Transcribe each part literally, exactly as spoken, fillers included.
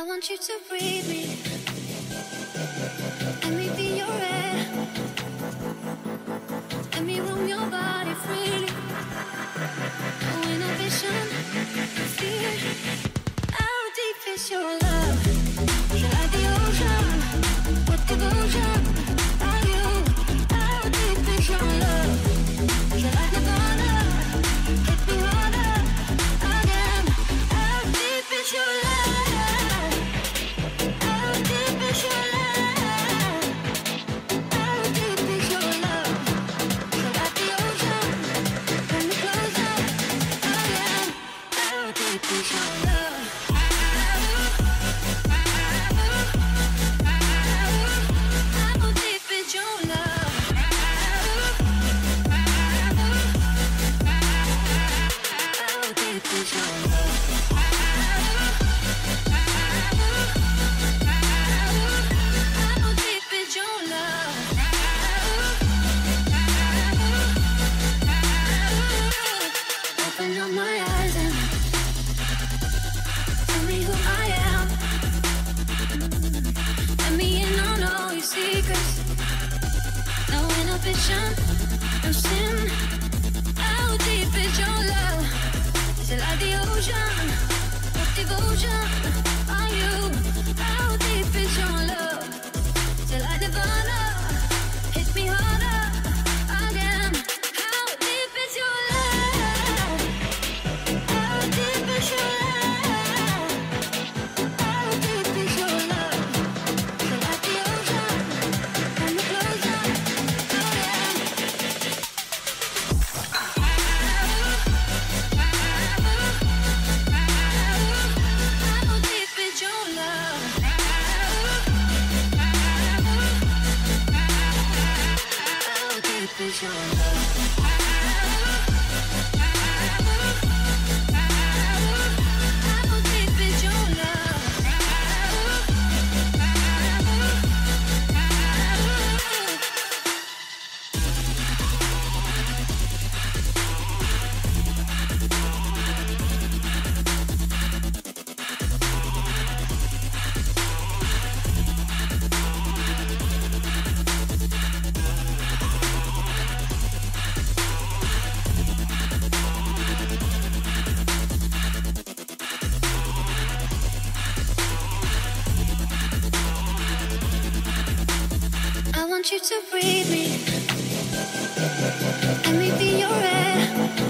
I want you to breathe me. Let me be your air. Let me roam your body freely. No inhibition, no fear. How deep is your love? You're like the ocean. What devotion are you? How deep is your love? You're like Nirvana. Hit me harder again. How deep is your love? How deep is your love? How deep is your love? You're like the ocean. When we close up again. How deep is your love? How deep is your love? How deep is your love? How deep is your love? Open up my eyes and tell me who I am. Let me in on all your secrets. No inhibition, no sin. How deep is your love? Is it like the ocean? What devotion are you? How deep is your love? Is it like Nirvana? Hit me harder again. How deep is your love? How deep is your love? How deep is your love? Is it like the ocean? When we close up again. How deep is your love? How deep is your love? How deep is your love? I want you to breathe me. Let me be your air.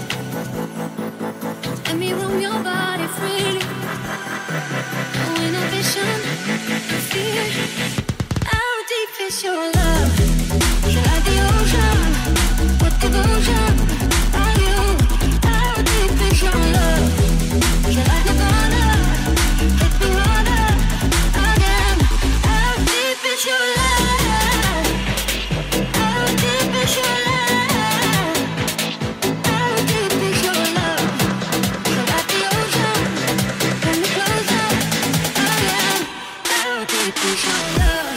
Let me roam your body freely. No inhibition, no fear. How deep is your love? You're like the ocean. What devotion are you? How deep is your love? You're like Nirvana. Hit me harder again. How deep is your love? How deep is your love? How deep is your love? You're like the ocean. When we close up again. How deep is your love?